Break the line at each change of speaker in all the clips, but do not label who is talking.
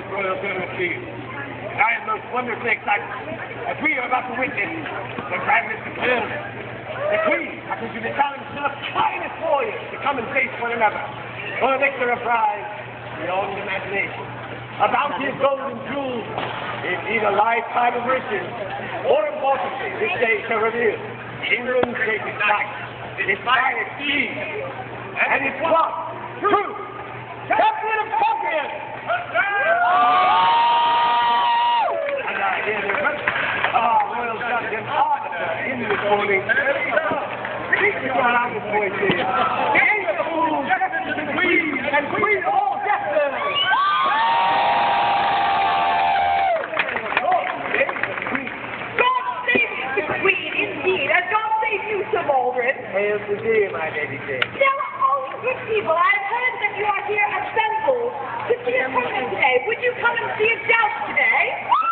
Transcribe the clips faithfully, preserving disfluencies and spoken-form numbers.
royal servant to you. I am most wonderfully excited as we are about to witness the grandest of ceremonies. The Queen has issued a challenge to the finest warriors to come and face one another for a victor of prize beyond imagination. A bounty of gold and jewels, indeed a lifetime of riches. More importantly, this day shall reveal England's greatest knight, its finest steed, and its one, true champion of champions! And I hear the our royal champion Arthur in this morning. Speak to your loudest voices. The king of the fools, the queen, and queen of all jesters! Hail to thee, my lady Jane.
Now, all you good people, I've heard that you are here assembled to see a tournament today. Would you come and see a joust today?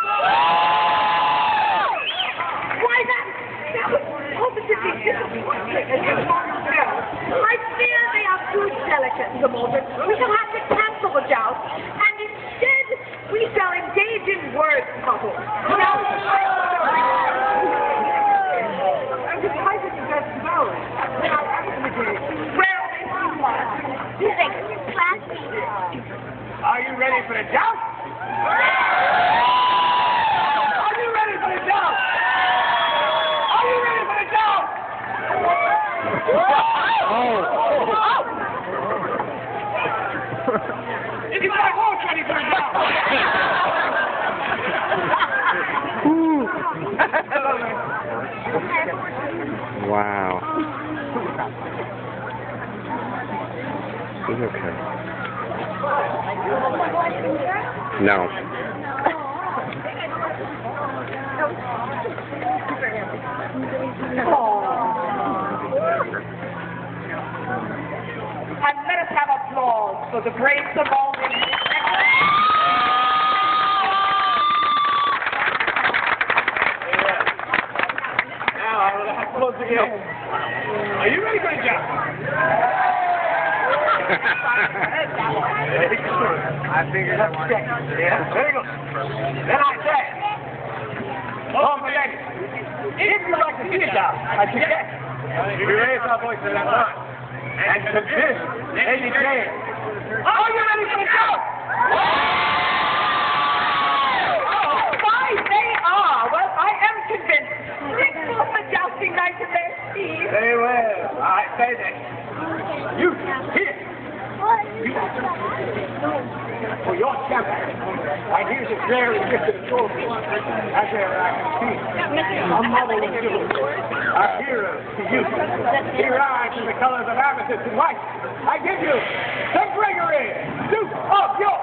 Why, that, that was positively disappointing as you want to know. I fear they are too delicate, Sir Maldred. We shall have to cancel the joust, and instead we shall engage in word puzzles. Now,
are you ready for the joust? Are you ready for the joust? Are you ready for the joust? Oh! Is my horse ready for the joust?
Wow. He's okay. No.
And let us have applause for the great Sir Maldred.
Now I will have applause again. Are you ready for the joust?
I figured I wanted to.
Yeah, very good. Then I say, oh, my ladies, if you'd like to see the joust, I suggest we raise our voices at once and convince Lady Jane. Are you ready for the joust?
Oh, why they are. Well, I am convinced. They thought the jousting night in their steed.
Very well. I say then. You, here. For your champion, I hear this very gifted trophy, as there I can see, a model of chivalry, a hero to you. He rides in the colors of amethyst and white. I give you Sir Gregory, Duke of York.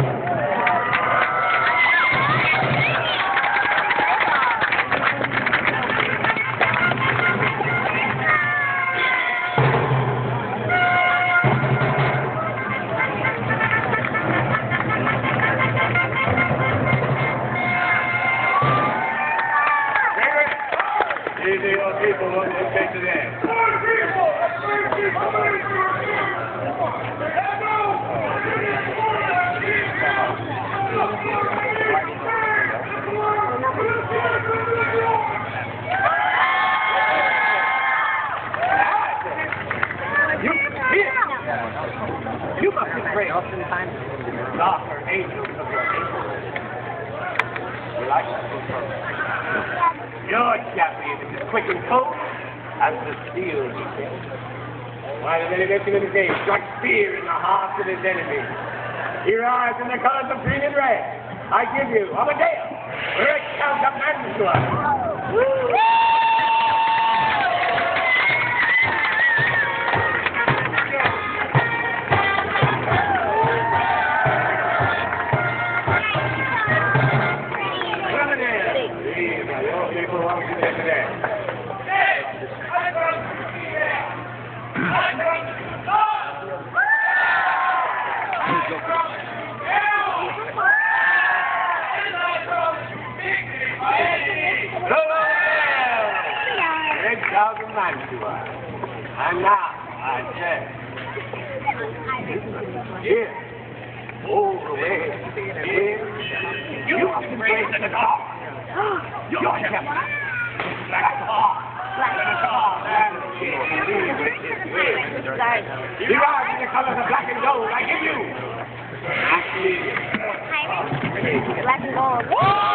These are your people who you take today. You, here. You must be great. Oftentimes, darker angels of your people. You like that? Your champion is as quick and cold as the steel he kills. Why does any mention of his name strike fear in the hearts of his enemies? He rides in the colors of green and red. I give you Amadeus, great Count of Mantua. And now, I say, here, all the way. You have embraced the dark. Your champion. Black Hawk. Black Hawk. You rise in the colors of black and gold. I give you.
Black and gold.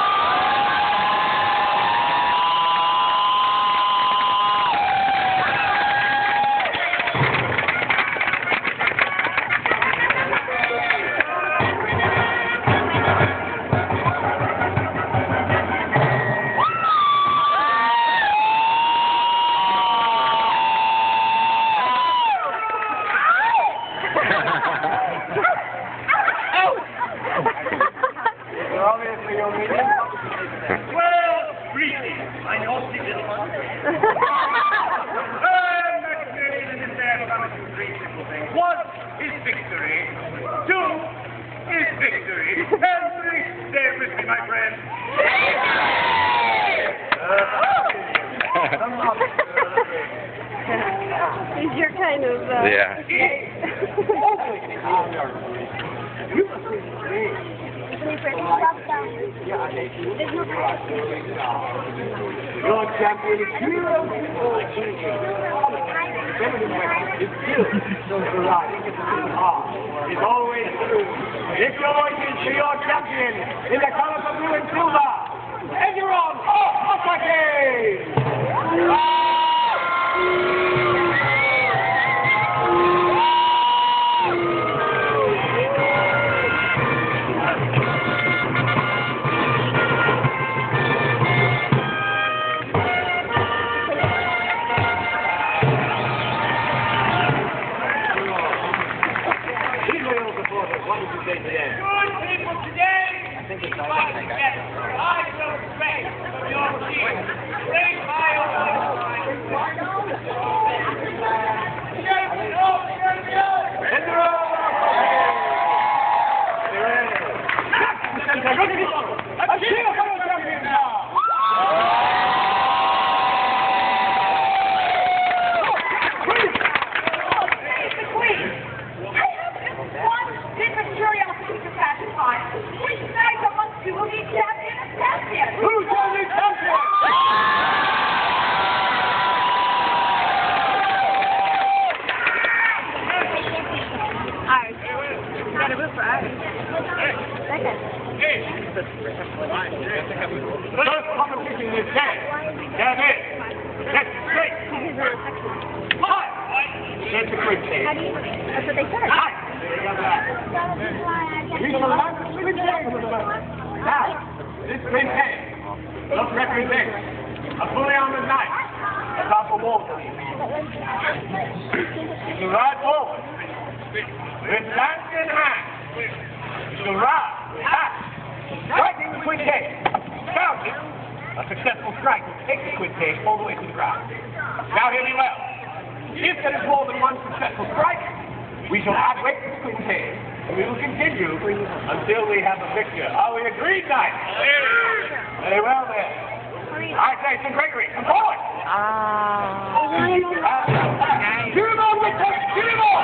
Well, briefly, I know this one. One is victory, two is victory, and three, stay with me, my friend.
He's your kind of, uh...
Yeah.
Your champion is here. It's still the right. It's always true. If you're going to see your champion in the colors of blue and silver, and you're on off what did you say today? Good people today, I think it's like together. I will pray for your team. Thank my own a cheer for the champion now!
Which night amongst you will be champion and champion?
Who's only champion?
Ours. You gotta root for ours. Second.
First competition is ten. That's it. That's straight. Five. That's a quick thing.
How do you... That's what they said.
Five. We shall have the swing hand with the left. Now, this swing hand must represent a fully armored knight atop a wall. You shall ride forward with lance in hand. You shall ride, back, striking the quick head. Counting a successful strike will take the quick head all the way to the ground. Now hear me well. If there is more than one successful strike, we shall add weight to the quick head. We will continue until we have a victor. Are we agreed, knight? Very well, then. I say, Saint Gregory, come forward.
Ah.
Uh, two more, Victor, two more.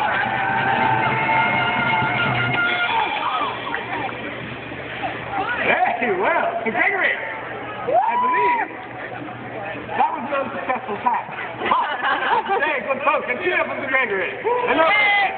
Very well, Saint Gregory. I believe that was an unsuccessful attack. Hey, good folks, and cheer for Saint Gregory. Hello.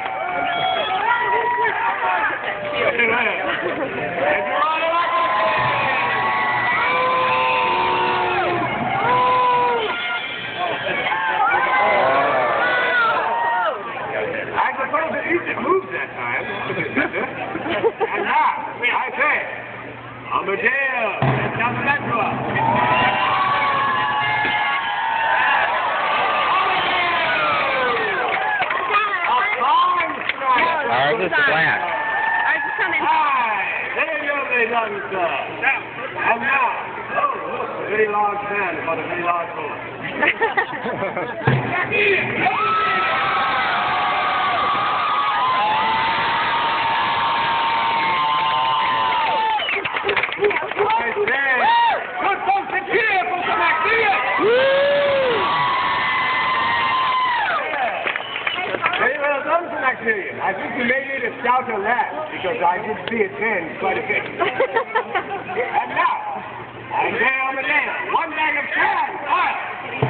I suppose at least it moved that time. And now, I say, Amadeus, and Dominatua.
Ours is flat.
Ours is coming.
Hi, there you go, young sir. And now, oh, look, a very large man about a very large horse. I say, good folks, a cheer for some ideas. Very well done, Maximilian. I think you made it a doubt of that, because I did see it then quite a bit. And now, I'm there on the nail. One bag of sand, oil.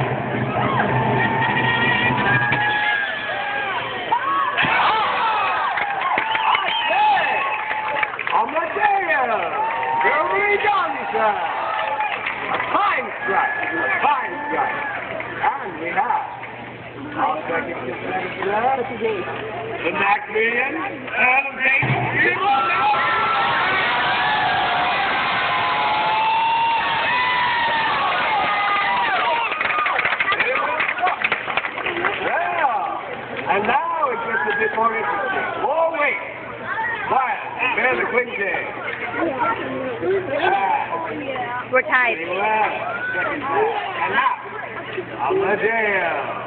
Very done, sir. A fine strike, a fine strike. And we have our second competitor, the Macmillan Elevation. Yeah. And now it gets a bit more interesting. Oh, wait. Quiet. There's the cling tag.
We're tied.
And now, Amadeo.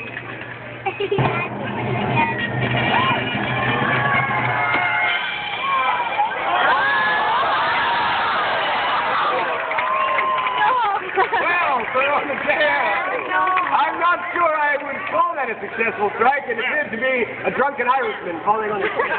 Well, for Amadeo, I'm not sure I would call that a successful strike. It appeared to be a drunken Irishman falling on his feet.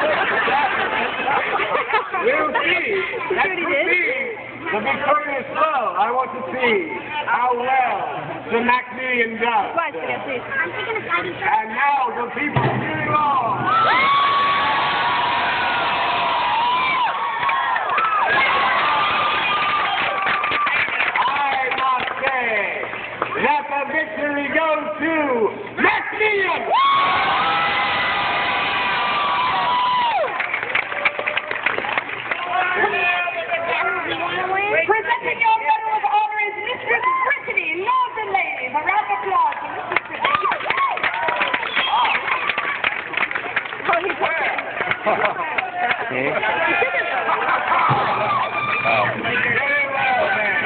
We'll see. That could be the victorious blow. I want to see how well the Macmillan does. And now the people are cheering on. I must say that the victory goes to Macmillan.
Presenting your medal of honor is Mistress Brittany, Lords and ladies. A round of applause for Mistress Brittany. Oh, he's
Okay.
Very well, man.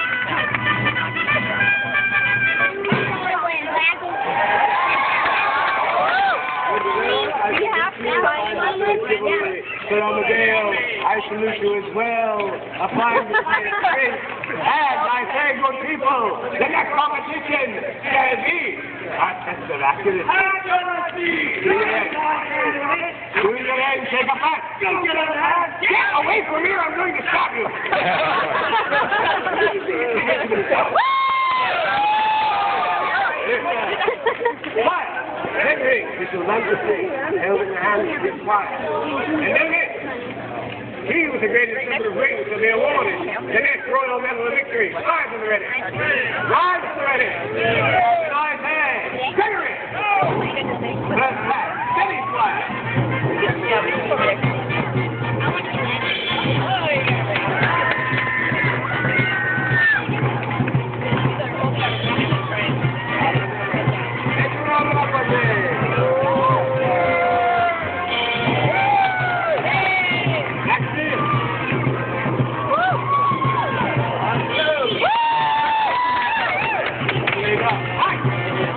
Sir Amadeo, I salute you as well. A fine display. And I say, good people, the next competition shall be a test of accuracy. Do your hand, take a back. Get away from here, I'm going to stop you. But, Henry, this is like to say, held in the hand of his wife. And then this, he was the greatest number of rings to be awarded the next Royal Medal of Victory. Rise and ready. Rise and ready. Side hand. Gregory. Press back. Steady fly.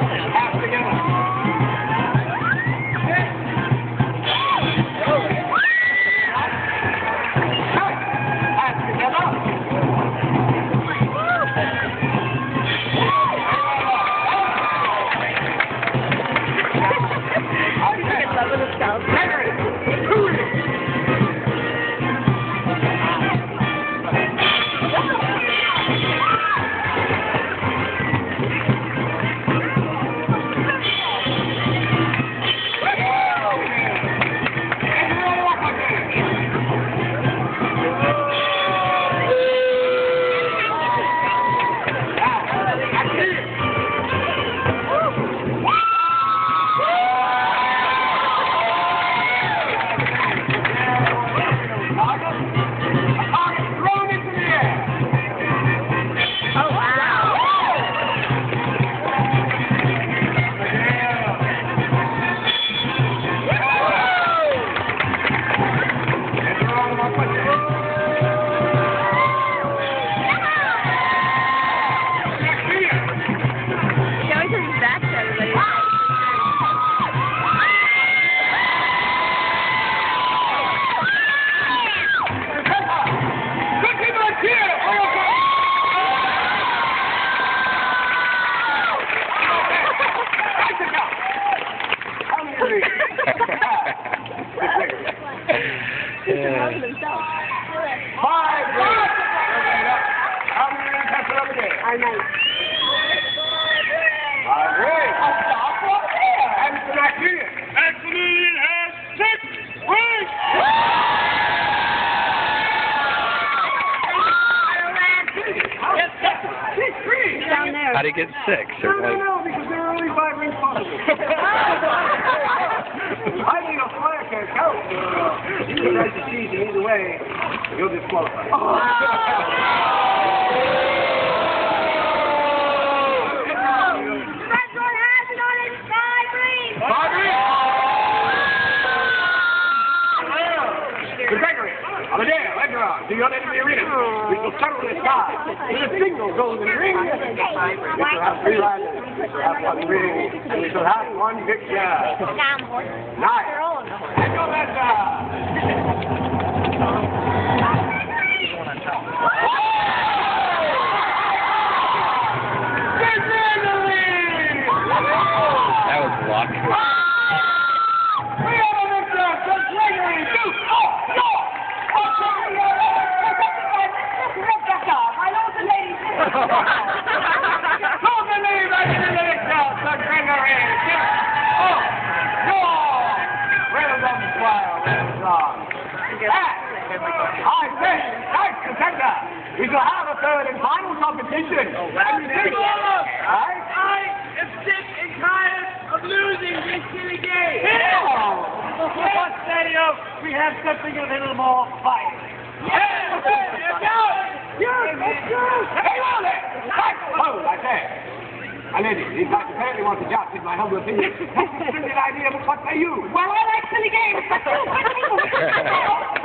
Half together.
How'd he get six?
No,
Or
no,
like...
no, because there are only five rings possible. I need a fire can't count. You can write the cheese in either way, you'll disqualify. To your end of the arena, we shall settle the sky with a single golden ring. We shall have three riders, we shall have one ring, and we shall have one victor. Nice. And your master.
That was luck.
We have a victor, the Gregory Duke. Oh, no! We shall have a third and final competition. Oh, wow. Right?
I am sick and tired of losing this silly game.
Yeah.
What say of we have something a little more fight? Yes! Let's go!
Yes, let's go! Hey, on there! Right. Oh, I say. My lady, these guys apparently want to joust, in my humble opinion. That's a splendid idea, but what say you?
Well, I like silly games, but you, but you.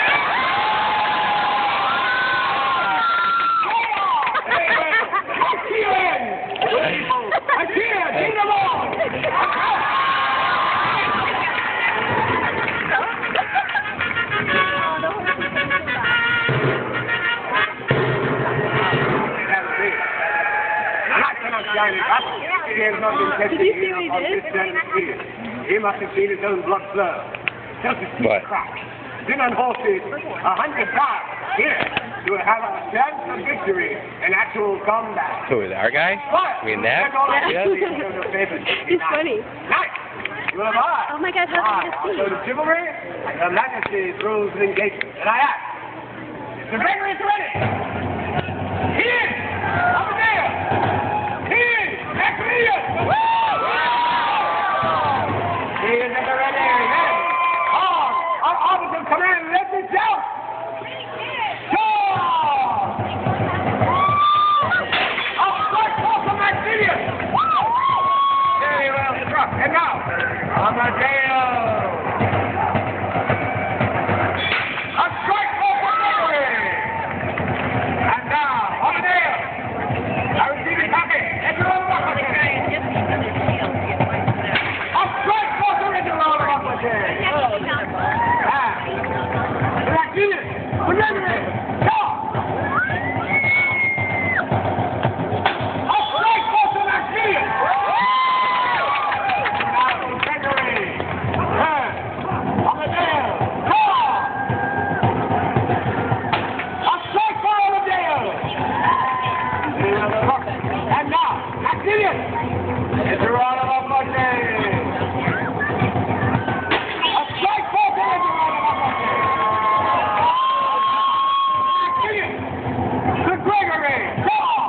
He has not been tested here on this certain field. He must have seen his own blood flow. Felt his teeth crack. Been on horses a hundred times. Here, you will have a chance of victory in actual combat.
Who is our guy?
What?
I mean that?
Yeah.
It's funny.
Nice. You have eyes.
Oh my God, how
I'll
can you
go to chivalry, Her Majesty's rules of engagement. And I ask, Mister Gregory is ready. He is. Over there. He is. Maximilian. He is at the ready. Then, on, our officer of command, let me down. And now, Amadeo! A strike for Gregory! And now, Amadeo! I receive it copy. Everyone walk with it. A strike for the original walk with it. And, Maximilian, Gregory, go! A strike for the Maximilian! It's a run of a Monday. A strike for the run of a Monday. The Gregory. Go on.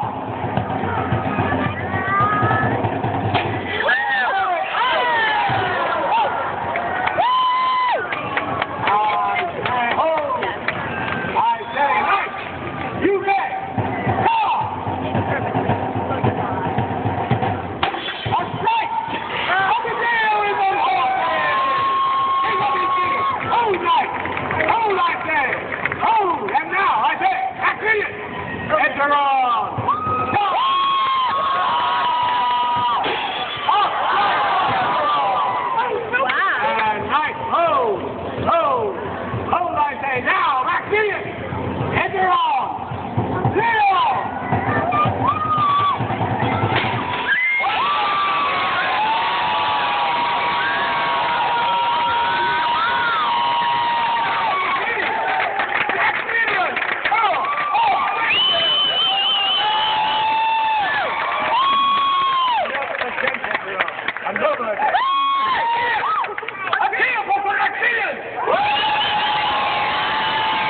I say, hold. I say, nice. You bet. Go on. Enter on! And nice hold! Hold! Hold, I say! Now, Maximilian! Enter on! Zero!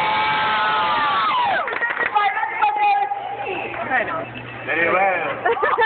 Very well.